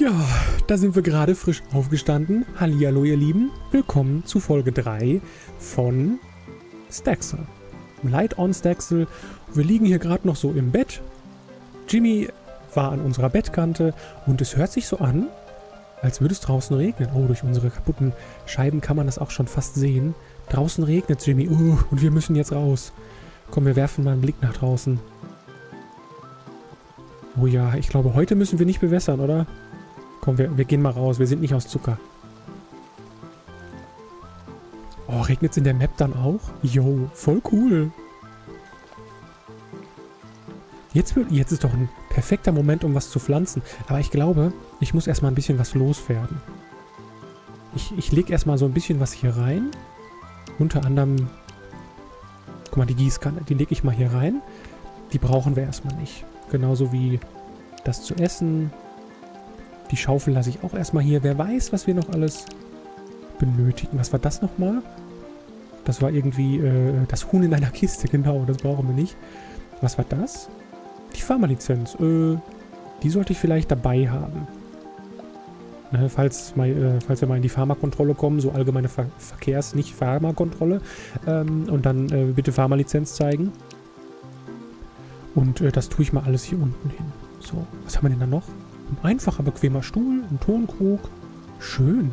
Ja, da sind wir gerade frisch aufgestanden. Hallihallo, ihr Lieben. Willkommen zu Folge 3 von Staxel. Light on Staxel. Wir liegen hier gerade noch so im Bett. Jimmy war an unserer Bettkante und es hört sich so an, als würde es draußen regnen. Oh, durch unsere kaputten Scheiben kann man das auch schon fast sehen. Draußen regnet es, Jimmy. Und wir müssen jetzt raus. Komm, wir werfen mal einen Blick nach draußen. Oh ja, ich glaube, heute müssen wir nicht bewässern, oder? Komm, wir gehen mal raus. Wir sind nicht aus Zucker. Oh, regnet es in der Map dann auch? Jo, voll cool. Jetzt ist doch ein perfekter Moment, um was zu pflanzen. Aber ich glaube, ich muss erstmal ein bisschen was loswerden. Ich lege erstmal so ein bisschen was hier rein. Unter anderem, guck mal, die Gießkanne, die lege ich mal hier rein. Die brauchen wir erstmal nicht. Genauso wie das zu essen. Die Schaufel lasse ich auch erstmal hier. Wer weiß, was wir noch alles benötigen. Was war das nochmal? Das war irgendwie das Huhn in einer Kiste. Genau, das brauchen wir nicht. Was war das? Die Pharmalizenz. Die sollte ich vielleicht dabei haben. Ne, falls wir mal in die Pharmakontrolle kommen, so allgemeine nicht Pharmakontrolle. Und dann bitte Pharmalizenz zeigen. Und das tue ich mal alles hier unten hin. So, was haben wir denn da noch? Ein einfacher, bequemer Stuhl, ein Tonkrug. Schön.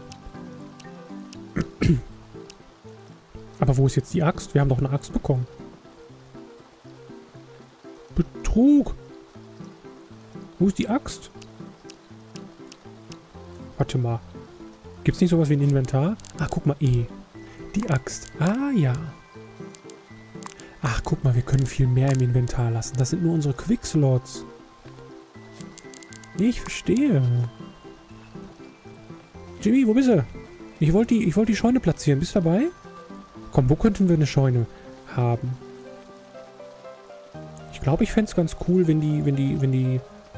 Aber wo ist jetzt die Axt? Wir haben doch eine Axt bekommen. Betrug. Wo ist die Axt? Warte mal. Gibt es nicht sowas wie ein Inventar? Ach, guck mal, E. Die Axt. Ah, ja. Ach, guck mal, wir können viel mehr im Inventar lassen. Das sind nur unsere Quickslots. Ich verstehe. Jimmy, wo bist du? Ich wollte die Scheune platzieren. Bist du dabei? Komm, wo könnten wir eine Scheune haben? Ich glaube, ich fände es ganz cool, wenn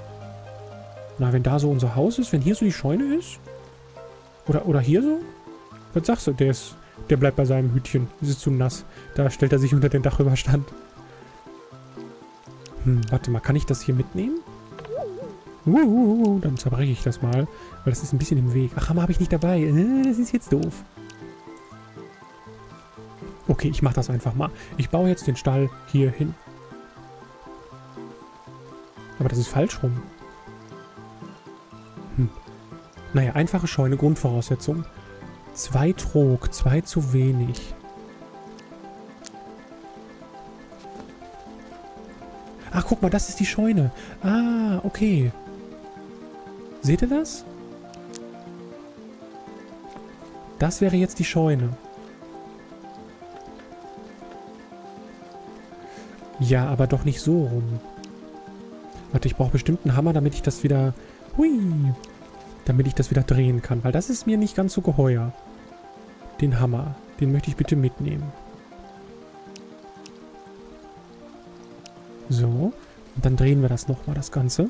da so unser Haus ist, wenn hier so die Scheune ist. Oder hier so? Was sagst du? Der bleibt bei seinem Hütchen. Es ist zu nass. Da stellt er sich unter den Dachüberstand. Warte mal, kann ich das hier mitnehmen? Dann zerbreche ich das mal, weil das ist ein bisschen im Weg. Ach, Hammer habe ich nicht dabei. Das ist jetzt doof. Okay, ich mache das einfach mal. Ich baue jetzt den Stall hier hin. Aber das ist falsch rum. Naja, einfache Scheune, Grundvoraussetzung. 2 Trog, 2 zu wenig. Ach, guck mal, das ist die Scheune. Ah, okay. Seht ihr das? Das wäre jetzt die Scheune. Ja, aber doch nicht so rum. Warte, ich brauche bestimmt einen Hammer, damit ich das wieder... Damit ich das wieder drehen kann. Weil das ist mir nicht ganz so geheuer. Den Hammer. Den möchte ich bitte mitnehmen. So. Und dann drehen wir das nochmal, das Ganze.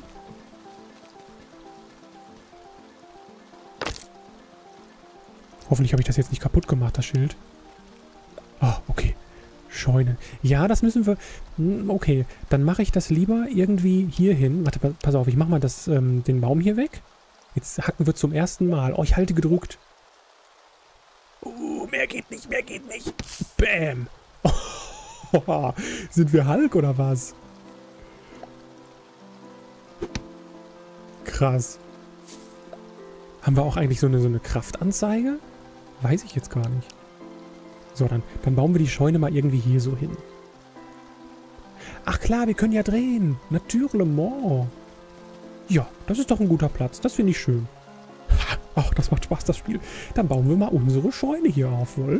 Hoffentlich habe ich das jetzt nicht kaputt gemacht, das Schild. Ah, okay. Scheune. Ja, das müssen wir... Okay, dann mache ich das lieber irgendwie hier hin. Warte, pass auf, ich mache mal den Baum hier weg. Jetzt hacken wir zum ersten Mal. Oh, ich halte gedruckt. Mehr geht nicht, mehr geht nicht. Bäm. Oh, sind wir Hulk oder was? Krass. Haben wir auch eigentlich so eine Kraftanzeige? Weiß ich jetzt gar nicht. So, dann bauen wir die Scheune mal irgendwie hier so hin. Ach klar, wir können ja drehen. Natürlich. Ja, das ist doch ein guter Platz. Das finde ich schön. Ach, das macht Spaß, das Spiel. Dann bauen wir mal unsere Scheune hier auf, wohl?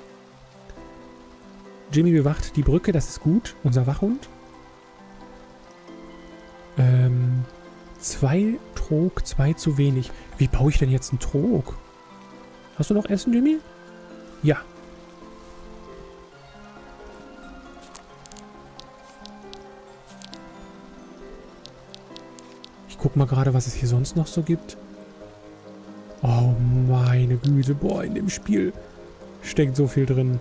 Jimmy bewacht die Brücke, das ist gut. Unser Wachhund. 2 Trog, 2 zu wenig. Wie baue ich denn jetzt einen Trog? Hast du noch Essen, Jimmy? Ja. Ich guck mal gerade, was es hier sonst noch so gibt. Oh, meine Güte. Boah, in dem Spiel steckt so viel drin.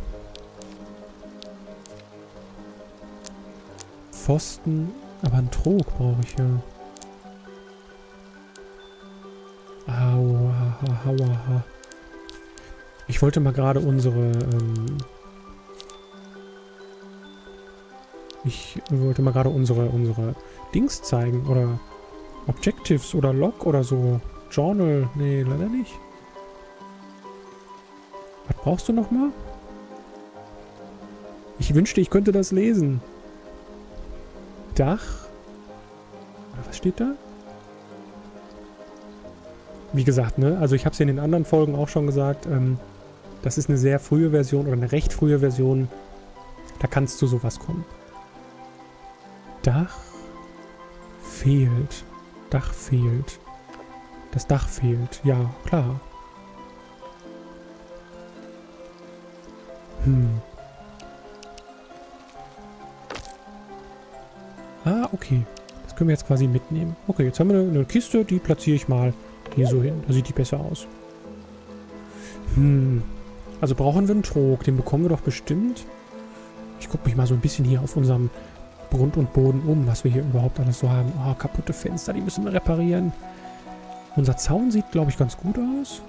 Pfosten. Aber einen Trog brauche ich ja. Aua, aua. Ich wollte mal gerade unsere, unsere Dings zeigen. Oder Objectives oder Log oder so. Journal. Nee, leider nicht. Was brauchst du nochmal? Ich wünschte, ich könnte das lesen. Dach. Was steht da? Wie gesagt, ne? Also ich habe es ja in den anderen Folgen auch schon gesagt. Das ist eine sehr frühe Version oder eine recht frühe Version. Da kann es zu sowas kommen. Dach fehlt. Dach fehlt. Das Dach fehlt. Ja, klar. Ah, okay. Das können wir jetzt quasi mitnehmen. Okay, jetzt haben wir eine Kiste, die platziere ich mal hier so hin. Da sieht die besser aus. Also brauchen wir einen Trog. Den bekommen wir doch bestimmt. Ich gucke mich mal so ein bisschen hier auf unserem Grund und Boden um, was wir hier überhaupt alles so haben. Oh, kaputte Fenster, die müssen wir reparieren. Unser Zaun sieht, glaube ich, ganz gut aus.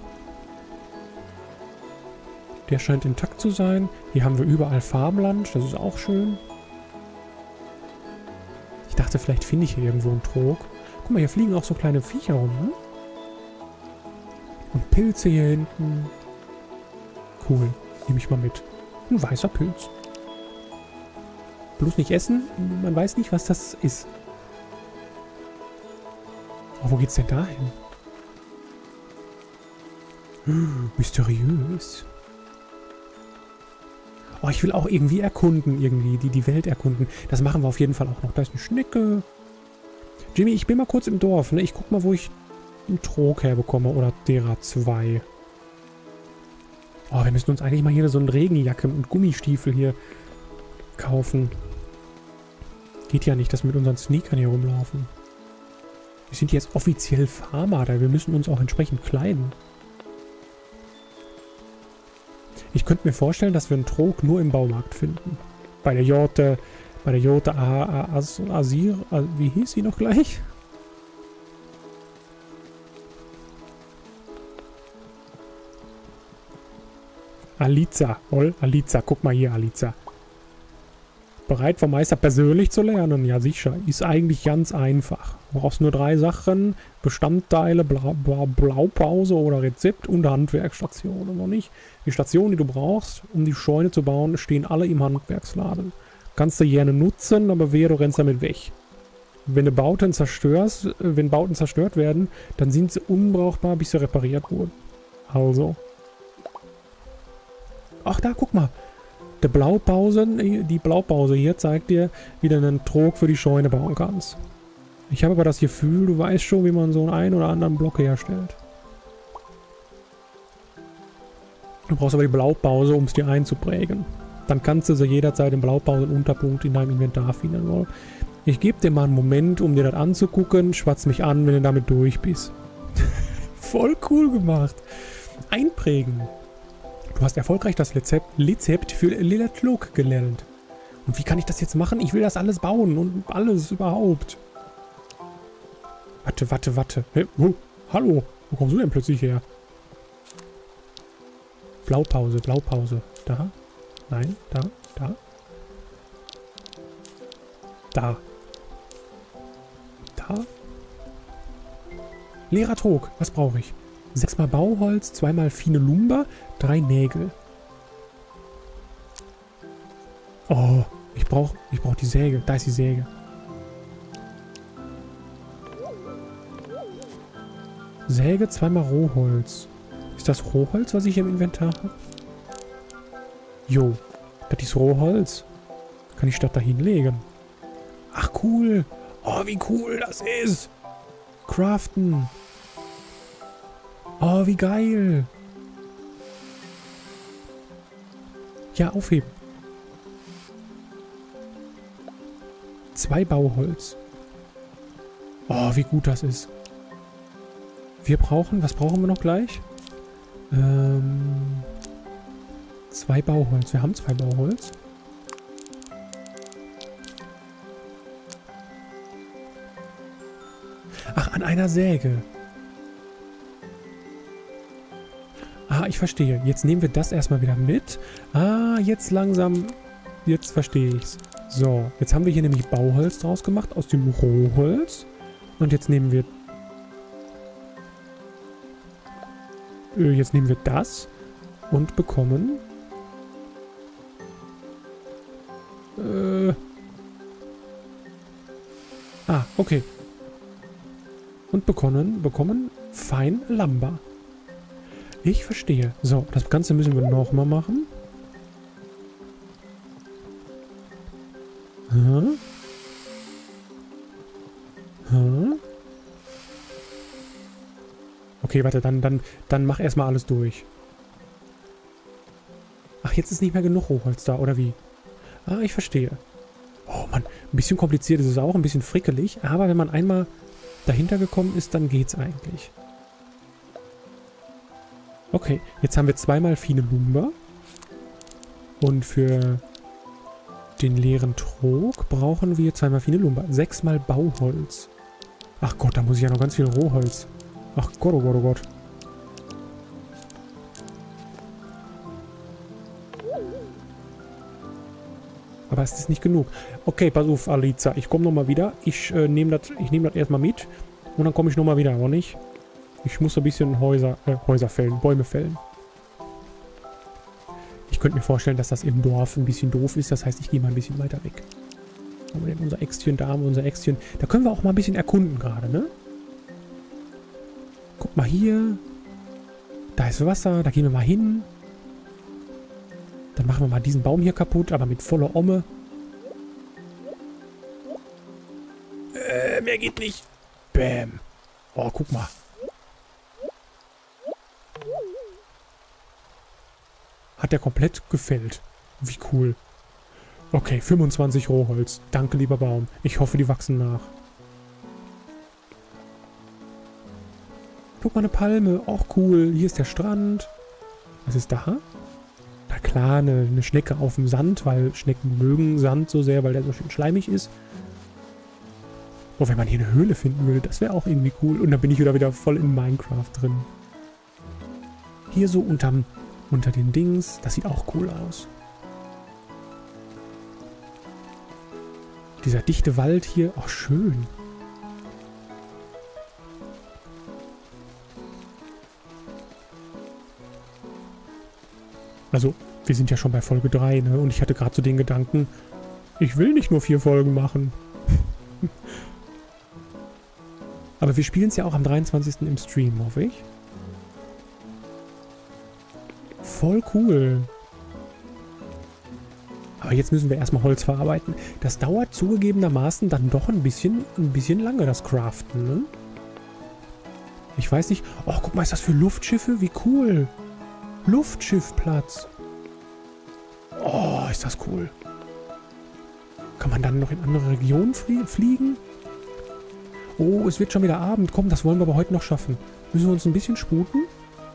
Der scheint intakt zu sein. Hier haben wir überall Farmland. Das ist auch schön. Ich dachte, vielleicht finde ich hier irgendwo einen Trog. Guck mal, hier fliegen auch so kleine Viecher rum, ne? Und Pilze hier hinten. Cool. Nehme ich mal mit. Ein weißer Pilz. Bloß nicht essen. Man weiß nicht, was das ist. Oh, wo geht's denn da hin? Mysteriös. Oh, ich will auch irgendwie erkunden, die Welt erkunden. Das machen wir auf jeden Fall auch noch. Da ist eine Schnecke. Jimmy, ich bin mal kurz im Dorf, ne? Ich guck mal, wo ich einen Trog herbekomme. Oder derer 2. Oh, wir müssen uns eigentlich mal hier so eine Regenjacke und Gummistiefel hier kaufen. Geht ja nicht, dass wir mit unseren Sneakern hier rumlaufen. Wir sind jetzt offiziell Farmer, da wir müssen uns auch entsprechend kleiden. Ich könnte mir vorstellen, dass wir einen Trog nur im Baumarkt finden. Bei der Jote Asir, wie hieß sie noch gleich? Aliza, Aliza, guck mal hier, Aliza. Bereit vom Meister persönlich zu lernen? Ja, sicher. Ist eigentlich ganz einfach. Du brauchst nur 3 Sachen. Bestandteile, Blaupause oder Rezept und Handwerksstation. Aber nicht. Die Stationen, die du brauchst, um die Scheune zu bauen, stehen alle im Handwerksladen. Kannst du gerne nutzen, aber wehe, du rennst damit weg. Wenn Bauten zerstört werden, dann sind sie unbrauchbar, bis sie repariert wurden. Also. Ach, da, guck mal. Die Blaupause hier zeigt dir, wie du einen Trog für die Scheune bauen kannst. Ich habe aber das Gefühl, du weißt schon, wie man so einen oder anderen Block herstellt. Du brauchst aber die Blaupause, um es dir einzuprägen. Dann kannst du sie jederzeit im Blaupausen-Unterpunkt in deinem Inventar finden. Ich gebe dir mal einen Moment, um dir das anzugucken. Schwatz mich an, wenn du damit durch bist. Voll cool gemacht. Einprägen. Du hast erfolgreich das Rezept für Lila Cloak gelernt. Und wie kann ich das jetzt machen? Ich will das alles bauen und alles überhaupt. Warte. Hey, oh, hallo, wo kommst du denn plötzlich her? Blaupause. Da? Nein, da. Da. Leerer Trog, was brauche ich? 6 mal Bauholz, 2 mal fine Lumber, 3 Nägel. Oh, ich brauch die Säge. Da ist die Säge. Säge, 2 mal Rohholz. Ist das Rohholz, was ich im Inventar habe? Jo, das ist Rohholz. Kann ich statt dahin legen. Ach, cool. Oh, wie cool das ist. Craften. Oh, wie geil. Ja, aufheben. 2 Bauholz. Oh, wie gut das ist. Was brauchen wir noch gleich? 2 Bauholz. Wir haben 2 Bauholz. Ach, an einer Säge. Ah, ich verstehe. Jetzt nehmen wir das erstmal wieder mit. Ah, jetzt langsam... Jetzt verstehe ich's. So, jetzt haben wir hier nämlich Bauholz draus gemacht aus dem Rohholz. Und jetzt nehmen wir... Jetzt nehmen wir das und bekommen... Ah, okay. Und bekommen Fein Lumber. Ich verstehe. So, das Ganze müssen wir nochmal machen. Hm? Hm? Okay, warte, dann mach erstmal alles durch. Ach, jetzt ist nicht mehr genug Rohholz da, oder wie? Ah, ich verstehe. Oh Mann, ein bisschen kompliziert ist es auch, ein bisschen frickelig, aber wenn man einmal dahinter gekommen ist, dann geht's eigentlich. Okay, jetzt haben wir zweimal Fine Lumber. Und für den leeren Trog brauchen wir zweimal Fine Lumber. 6-mal Bauholz. Ach Gott, da muss ich ja noch ganz viel Rohholz. Ach Gott, oh Gott, oh Gott. Aber es ist nicht genug. Okay, pass auf, Aliza. Ich komme nochmal wieder. Ich nehme das erstmal mit. Und dann komme ich nochmal wieder, oder nicht? Ich muss ein bisschen Häuser fällen, Bäume fällen. Ich könnte mir vorstellen, dass das im Dorf ein bisschen doof ist. Das heißt, ich gehe mal ein bisschen weiter weg. Haben wir denn unser Äxtchen, da haben wir unser Äxtchen. Da können wir auch mal ein bisschen erkunden gerade, ne? Guck mal hier. Da ist Wasser, da gehen wir mal hin. Dann machen wir mal diesen Baum hier kaputt, aber mit voller Omme. Mehr geht nicht. Bäm. Oh, guck mal. Hat der komplett gefällt. Wie cool. Okay, 25 Rohholz. Danke, lieber Baum. Ich hoffe, die wachsen nach. Guck mal, eine Palme. Auch cool. Hier ist der Strand. Was ist da? Na klar, eine Schnecke auf dem Sand, weil Schnecken mögen Sand so sehr, weil der so schön schleimig ist. Oh, wenn man hier eine Höhle finden würde, das wäre auch irgendwie cool. Und dann bin ich wieder voll in Minecraft drin. Hier so unter den Dings. Das sieht auch cool aus. Dieser dichte Wald hier. Oh, schön. Also, wir sind ja schon bei Folge 3, ne? Und ich hatte gerade so den Gedanken, ich will nicht nur 4 Folgen machen. Aber wir spielen es ja auch am 23. im Stream, hoffe ich. Voll cool. Aber jetzt müssen wir erstmal Holz verarbeiten. Das dauert zugegebenermaßen dann doch ein bisschen lange, das Craften, ne? Ich weiß nicht. Oh, guck mal, ist das für Luftschiffe? Wie cool. Luftschiffplatz. Oh, ist das cool. Kann man dann noch in andere Regionen fliegen? Oh, es wird schon wieder Abend. Komm, das wollen wir aber heute noch schaffen. Müssen wir uns ein bisschen sputen?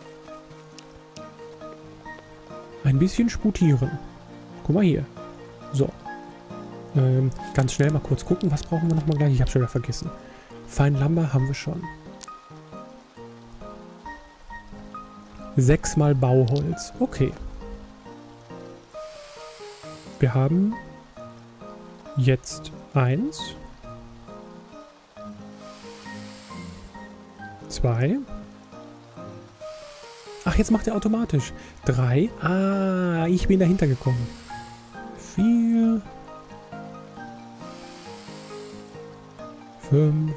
Ein bisschen sputieren. Guck mal hier. So. Ganz schnell mal kurz gucken. Was brauchen wir nochmal gleich? Ich habe schon wieder vergessen. Fein Lumber haben wir schon. 6-mal Bauholz. Okay. Wir haben jetzt 1, 2. Ach, jetzt macht er automatisch. 3. Ah, ich bin dahinter gekommen. 4. 5.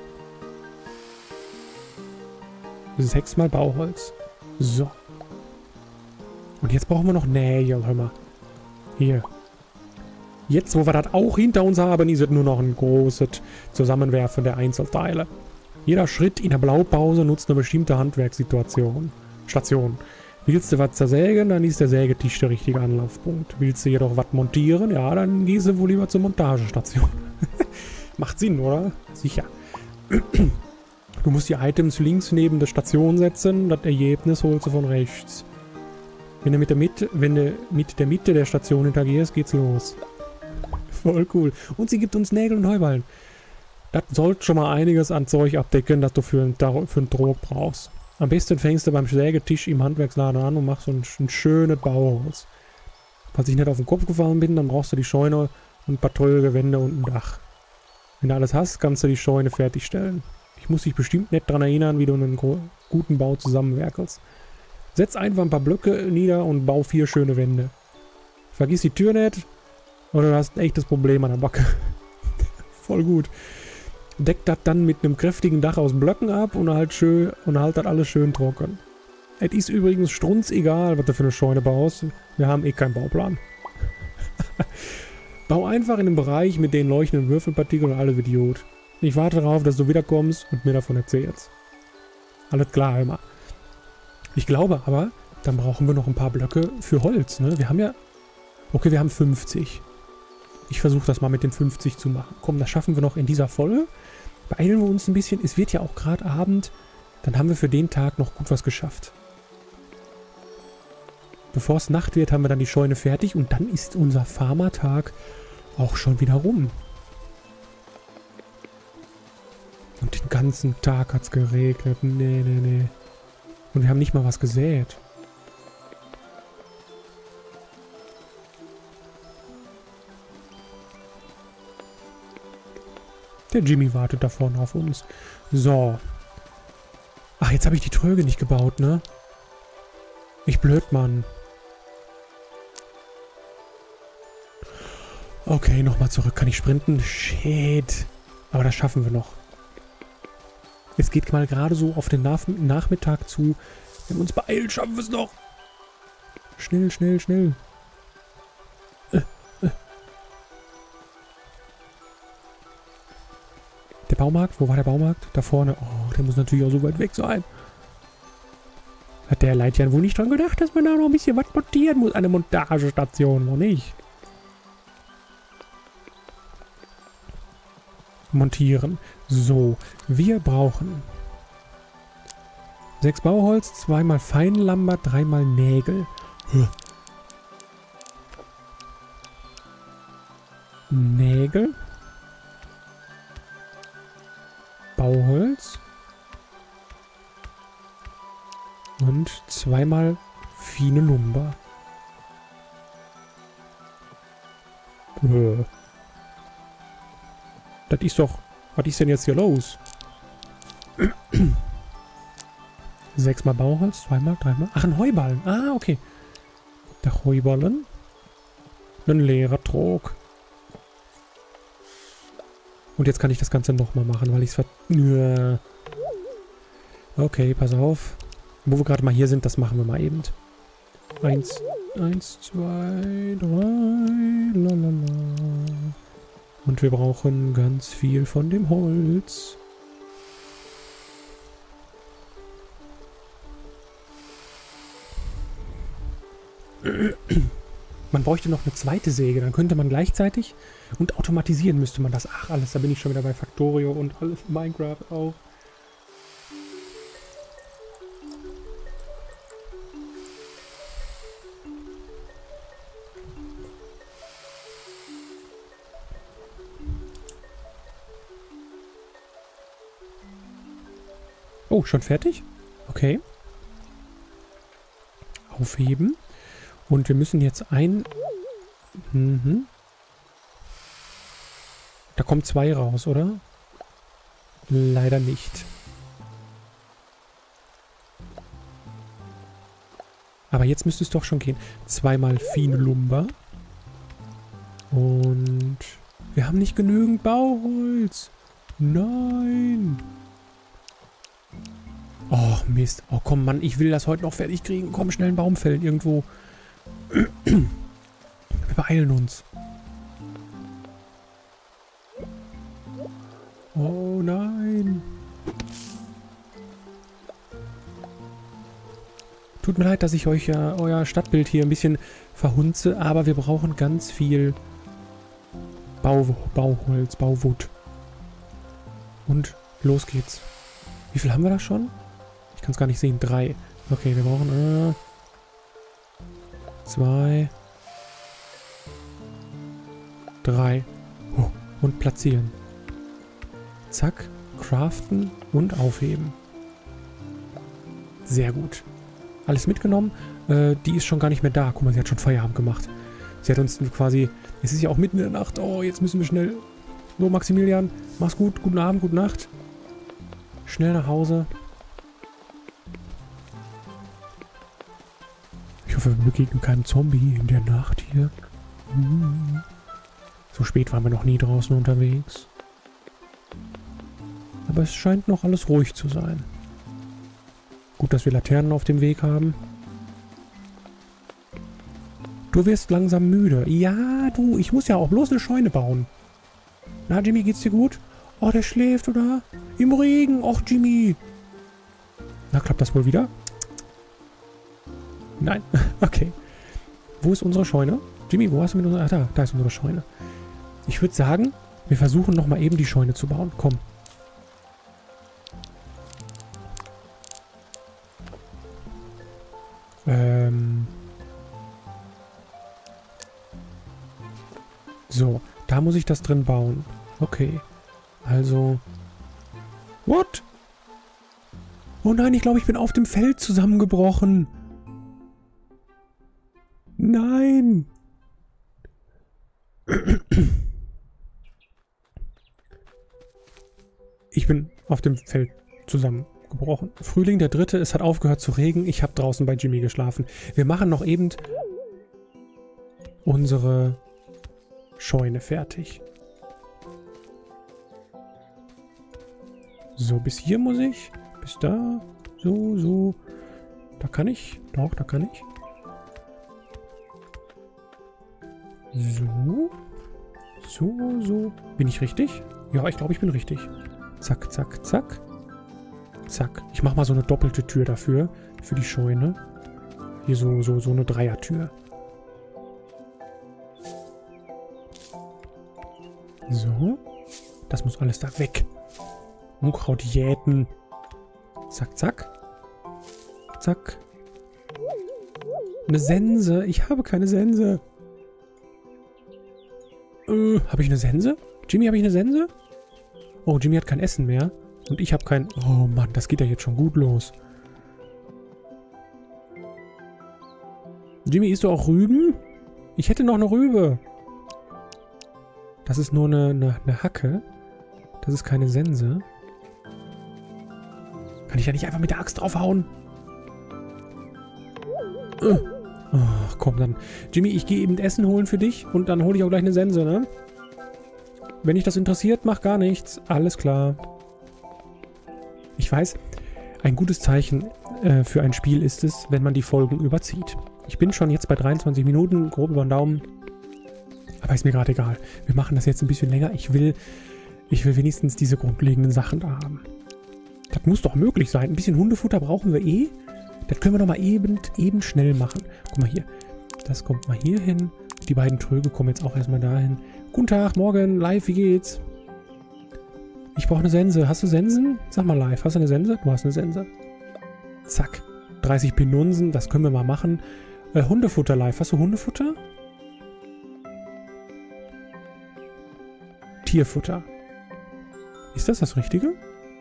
6-mal Bauholz. So. Und jetzt brauchen wir noch Nägel, hör mal. Hier. Jetzt, wo wir das auch hinter uns haben, ist es nur noch ein großes Zusammenwerfen der Einzelteile. Jeder Schritt in der Blaupause nutzt eine bestimmte Handwerksstation. Willst du was zersägen, dann ist der Sägetisch der richtige Anlaufpunkt. Willst du jedoch was montieren, ja, dann gehst du wohl lieber zur Montagestation. Macht Sinn, oder? Sicher. Du musst die Items links neben der Station setzen, das Ergebnis holst du von rechts. Wenn du mit der Mitte der Station hintergehst, geht's los. Voll cool. Und sie gibt uns Nägel und Heuballen. Das sollte schon mal einiges an Zeug abdecken, das du für einen Trog brauchst. Am besten fängst du beim Sägetisch im Handwerksladen an und machst so ein schönes Bauholz. Falls ich nicht auf den Kopf gefallen bin, dann brauchst du die Scheune und ein paar teure Wände und ein Dach. Wenn du alles hast, kannst du die Scheune fertigstellen. Ich muss dich bestimmt nicht daran erinnern, wie du einen guten Bau zusammenwerkelst. Setz einfach ein paar Blöcke nieder und bau 4 schöne Wände. Vergiss die Tür nicht oder du hast ein echtes Problem an der Backe. Voll gut. Deck das dann mit einem kräftigen Dach aus Blöcken ab und halt das alles schön trocken. Es ist übrigens strunzegal, was du für eine Scheune baust. Wir haben eh keinen Bauplan. Bau einfach in einem Bereich mit den leuchtenden Würfelpartikeln und alles Idiot. Ich warte darauf, dass du wiederkommst und mir davon erzählst. Alles klar, immer. Ich glaube aber, dann brauchen wir noch ein paar Blöcke für Holz, ne? Wir haben ja... Okay, wir haben 50. Ich versuche das mal mit den 50 zu machen. Komm, das schaffen wir noch in dieser Folge. Beeilen wir uns ein bisschen. Es wird ja auch gerade Abend. Dann haben wir für den Tag noch gut was geschafft. Bevor es Nacht wird, haben wir dann die Scheune fertig. Und dann ist unser Farmertag auch schon wieder rum. Und den ganzen Tag hat es geregnet. Nee. Und wir haben nicht mal was gesät. Der Jimmy wartet da vorne auf uns. So. Ach, jetzt habe ich die Tröge nicht gebaut, ne? Ich blöd, Mann. Okay, nochmal zurück. Kann ich sprinten? Shit. Aber das schaffen wir noch. Es geht mal gerade so auf den Nachmittag zu. Wenn wir uns beeilen, schaffen wir es noch. Schnell. Der Baumarkt? Wo war der Baumarkt? Da vorne. Oh, der muss natürlich auch so weit weg sein. Hat der Leitjan wohl nicht dran gedacht, dass man da noch ein bisschen was montieren muss? Eine Montagestation, wo nicht? Montieren. So, wir brauchen 6 Bauholz, 2 mal Feinlambert, 3 mal Nägel. Nägel. Bauholz. Und 2 mal Fine Lumber. Das ist doch... Was ist denn jetzt hier los? 6 mal Bauholz, 2 mal, 3 mal... Ach, ein Heuballen. Ah, okay. Der Heuballen. Ein leerer Trog. Und jetzt kann ich das Ganze nochmal machen, weil ich es Okay, pass auf. Wo wir gerade mal hier sind, das machen wir mal eben. 1, 2, 3. Lalala. Und wir brauchen ganz viel von dem Holz. Man bräuchte noch eine zweite Säge, dann könnte man gleichzeitig und automatisieren müsste man das. Ach, alles, da bin ich schon wieder bei Factorio und alles Minecraft auch. Oh, schon fertig? Okay. Aufheben. Und wir müssen jetzt Da kommen 2 raus, oder? Leider nicht. Aber jetzt müsste es doch schon gehen. 2 mal Fine Lumber. Und wir haben nicht genügend Bauholz. Nein. Oh, Mist. Oh, komm, Mann, ich will das heute noch fertig kriegen. Komm, schnell einen Baum fällen irgendwo. Wir beeilen uns. Oh, nein. Tut mir leid, dass ich euch euer Stadtbild hier ein bisschen verhunze, aber wir brauchen ganz viel Bauholz, Bauwood. Und los geht's. Wie viel haben wir da schon? Ich kann es gar nicht sehen. 3. Okay, wir brauchen 2, 3. Oh, und platzieren. Zack, craften und aufheben. Sehr gut. Alles mitgenommen. Die ist schon gar nicht mehr da. Guck mal, sie hat schon Feierabend gemacht. Sie hat uns quasi... Es ist ja auch mitten in der Nacht. Oh, jetzt müssen wir schnell... So, Maximilian, mach's gut. Guten Abend, gute Nacht. Schnell nach Hause. Ich hoffe, wir begegnen keinem Zombie in der Nacht hier. So spät waren wir noch nie draußen unterwegs. Aber es scheint noch alles ruhig zu sein. Gut, dass wir Laternen auf dem Weg haben. Du wirst langsam müde. Ja, du, ich muss ja auch bloß eine Scheune bauen. Na, Jimmy, geht's dir gut? Oh, der schläft, oder? Im Regen. Och, Jimmy. Na, klappt das wohl wieder? Nein. Okay. Wo ist unsere Scheune? Jimmy, wo hast du mit unserer... Ach, da ist unsere Scheune. Ich würde sagen, wir versuchen nochmal eben die Scheune zu bauen. Komm. So, da muss ich das drin bauen. Okay. Also... What? Oh nein, ich glaube, ich bin auf dem Feld zusammengebrochen. Nein. Ich bin auf dem Feld zusammengebrochen. Frühling der 3. Es hat aufgehört zu regnen. Ich habe draußen bei Jimmy geschlafen. Wir machen noch eben unsere Scheune fertig. So, bis hier muss ich. Bis da. So, so. Da kann ich. Doch, da kann ich. So. So, so. Bin ich richtig? Ja, ich glaube, ich bin richtig. Zack, zack, zack. Zack. Ich mache mal so eine doppelte Tür dafür. Für die Scheune. Hier so eine Dreiertür. So. Das muss alles da weg. Unkraut jäten. Zack, zack. Zack. Eine Sense. Ich habe keine Sense. Habe ich eine Sense? Jimmy, habe ich eine Sense? Oh, Jimmy hat kein Essen mehr. Und ich habe kein... Oh Mann, das geht ja jetzt schon gut los. Jimmy, isst du auch Rüben? Ich hätte noch eine Rübe. Das ist nur eine Hacke. Das ist keine Sense. Kann ich ja nicht einfach mit der Axt draufhauen? Ach, komm dann. Jimmy, ich gehe eben Essen holen für dich und dann hole ich auch gleich eine Sense, ne? Wenn dich das interessiert, mach gar nichts. Alles klar. Ich weiß, ein gutes Zeichen für ein Spiel ist es, wenn man die Folgen überzieht. Ich bin schon jetzt bei 23 Minuten, grob über den Daumen. Aber ist mir gerade egal. Wir machen das jetzt ein bisschen länger. Ich will wenigstens diese grundlegenden Sachen da haben. Das muss doch möglich sein. Ein bisschen Hundefutter brauchen wir eh. Das können wir doch mal eben schnell machen. Guck mal hier. Das kommt mal hier hin. Die beiden Tröge kommen jetzt auch erstmal dahin. Guten Tag, morgen, live, wie geht's? Ich brauche eine Sense. Hast du Sensen? Sag mal live. Hast du eine Sense? Du hast eine Sense. Zack. 30 Pinunsen, das können wir mal machen. Hundefutter live. Hast du Hundefutter? Tierfutter. Ist das das Richtige?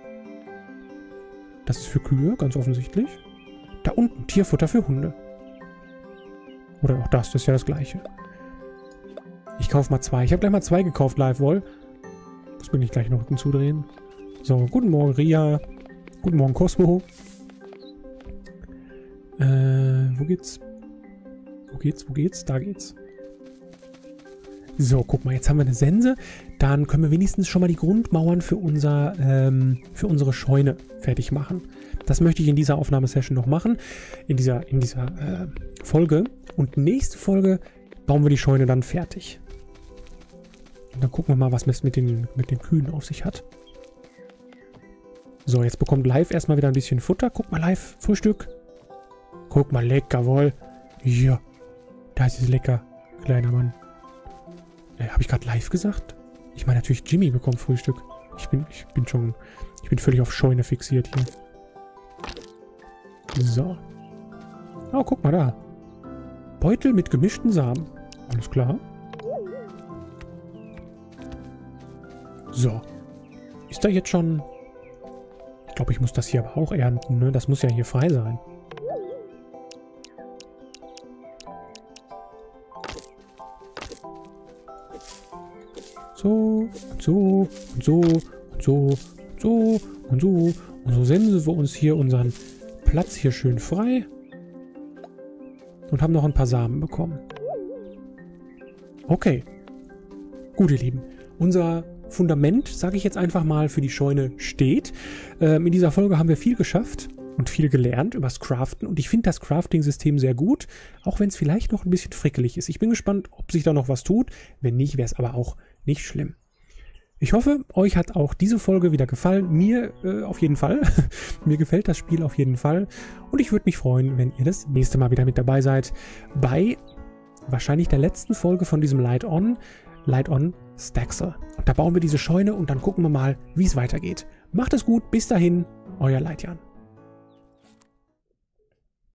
Das ist für Kühe, ganz offensichtlich. Da unten, Tierfutter für Hunde. Oder auch das ist ja das Gleiche. Ich kaufe mal 2. Ich habe gleich mal 2 gekauft, Live-Woll. Muss mir nicht gleich noch Rücken zudrehen. So, guten Morgen, Ria. Guten Morgen, Cosmo. Wo geht's? Wo geht's? Da geht's. So, guck mal, jetzt haben wir eine Sense. Dann können wir wenigstens schon mal die Grundmauern für unsere Scheune fertig machen. Das möchte ich in dieser Aufnahmesession noch machen. In dieser Folge. Und nächste Folge bauen wir die Scheune dann fertig. Und dann gucken wir mal, was es mit den Kühen auf sich hat. So, jetzt bekommt Live erstmal wieder ein bisschen Futter. Guck mal, Live, Frühstück. Guck mal, lecker, wohl. Ja, das ist lecker, kleiner Mann. Habe ich gerade Live gesagt? Ich meine natürlich, Jimmy bekommt Frühstück. Ich bin völlig auf Scheune fixiert hier. So. Oh, guck mal da. Beutel mit gemischten Samen. Alles klar. So. Ist da jetzt schon... Ich glaube, ich muss das hier aber auch ernten, ne? Das muss ja hier frei sein. So, und so, und so, und so, und so, und so. Und so sensen wir uns hier unseren Platz hier schön frei. Und haben noch ein paar Samen bekommen. Okay. Gut, ihr Lieben. Unser Fundament, sage ich jetzt einfach mal, für die Scheune steht. In dieser Folge haben wir viel geschafft und viel gelernt übers Craften. Und ich finde das Crafting-System sehr gut, auch wenn es vielleicht noch ein bisschen frickelig ist. Ich bin gespannt, ob sich da noch was tut. Wenn nicht, wäre es aber auch nicht schlimm. Ich hoffe, euch hat auch diese Folge wieder gefallen. Mir auf jeden Fall. Mir gefällt das Spiel auf jeden Fall. Und ich würde mich freuen, wenn ihr das nächste Mal wieder mit dabei seid. Bei wahrscheinlich der letzten Folge von diesem Light On Staxel. Und da bauen wir diese Scheune und dann gucken wir mal, wie es weitergeht. Macht es gut. Bis dahin, euer Leitjan.